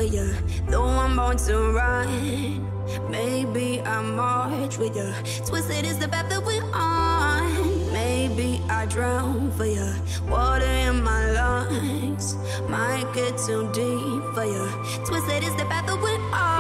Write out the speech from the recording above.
you, though I'm born to run. Maybe I march with you, twisted is the path that we're on. Maybe I drown for you, water in my lungs. Might get too deep for you, twisted is the path that we're on.